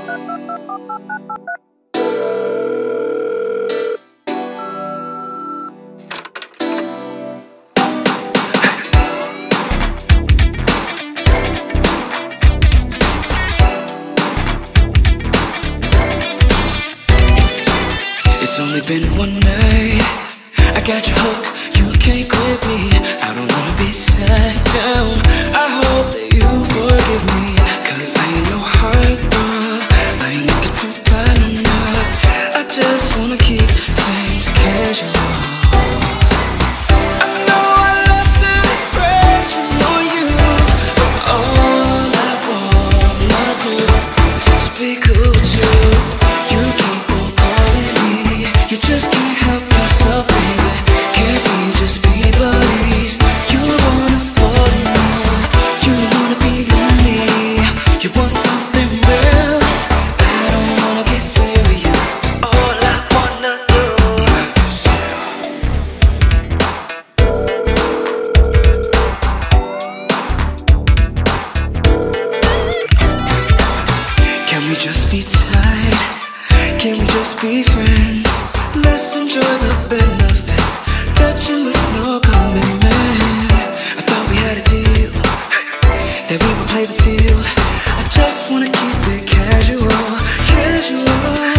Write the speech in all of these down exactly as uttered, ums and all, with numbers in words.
It's only been one night, I got you hooked, you can't quit me. I don't wanna be sat down, I hope that you forgive me. Cause I ain't no heartthrob, I ain't looking to find on us. I just wanna keep things casual. I know I left the impression on you, but all I wanna do is be cool with you. You keep on calling me, you just can't help yourself, baby. Can't we just be buddies? You wanna fall in love, you wanna be lonely, you want something real. I don't wanna get serious, all I wanna do. Can we just be tight? Can we just be friends? Let's enjoy the benefits, touching with no commitment. I thought we had a deal, that we would play the field. I just wanna keep it casual, casual.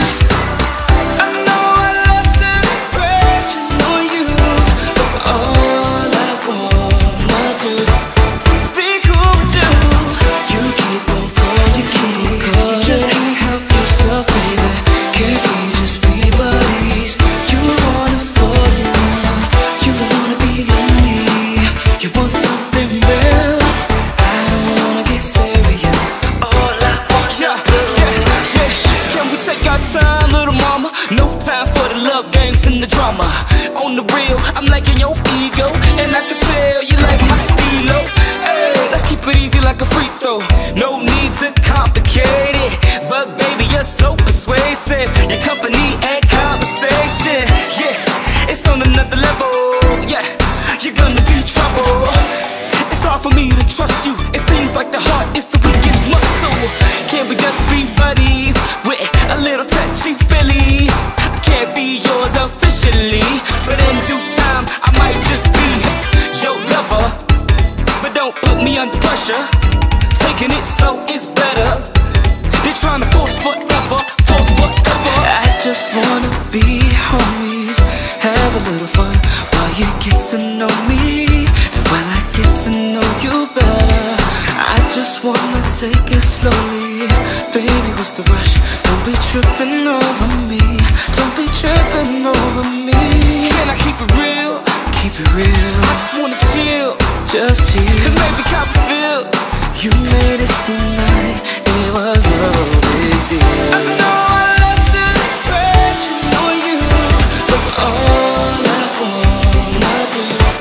I know I left an impression on you, but all I wanna do is be cool with you. You keep on calling, you keep calling, you just can't help yourself, baby. Can't we just be buddies? You wanna fall in love, you wanna be lonely, you want something real. I don't wanna get serious, all I wanna Yeah, do. yeah, yeah. Can we take our time, little mama? No time for the love games and the drama. On the real, I'm liking your ego, and I can tell you like my stilo. Hey, let's keep it easy like a free throw. No need to complicate it, but baby, you're so persuasive. Your company and conversation, yeah, it's on another level. Yeah, you're gonna be trouble. It's hard for me to trust you. It seems like the heart is the weakest muscle. Can we just be buddies with a little touchy feely? I can't be yours officially, but in due time I might just be your lover. But don't put me under pressure. Taking it slow is better. They're trying to force forever, force forever. I just wanna be homies, have a little fun while you get to know me, and while I get to know you better. I just wanna take it slowly, baby, what's the rush? Don't be tripping over me, don't be tripping over me. Can I keep it real? Keep it real, I just wanna chill, just chill. and maybe cop a feel. You made it seem like it was no big deal. I know I left an impression on you, but all I wanna do,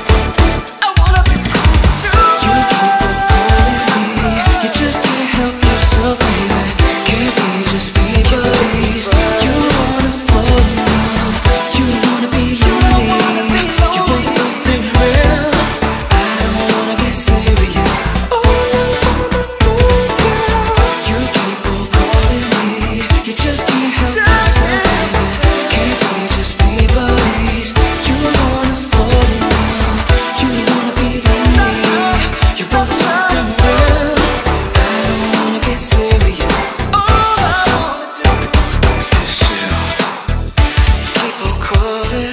I wanna be cool with you. You keep on calling me, you just can't help yourself, baby. Can't we just be buddies? You wanna fall in love, you wanna be lonely, you want something real. I don't wanna get serious, all I wanna do, girl. You keep on calling me, you just can't help yourself, baby. Can't we just be buddies? You wanna fall in love, you wanna be lonely, you want something real. I don't wanna get serious, all I wanna do is chill. Keep on calling.